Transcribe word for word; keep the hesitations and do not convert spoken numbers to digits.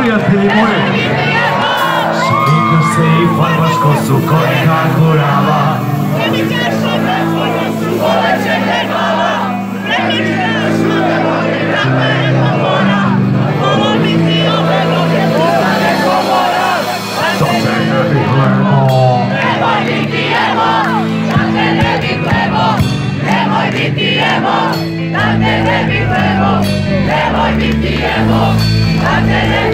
prijatelji moji. Šminka se i farbaš kosu koji kako rava. To te ne bi glemo. Nemoj biti emo, da te ne bi glemo. Nemoj biti emo, da te ne bi glemo. Nemoj biti emo, da te ne bi glemo.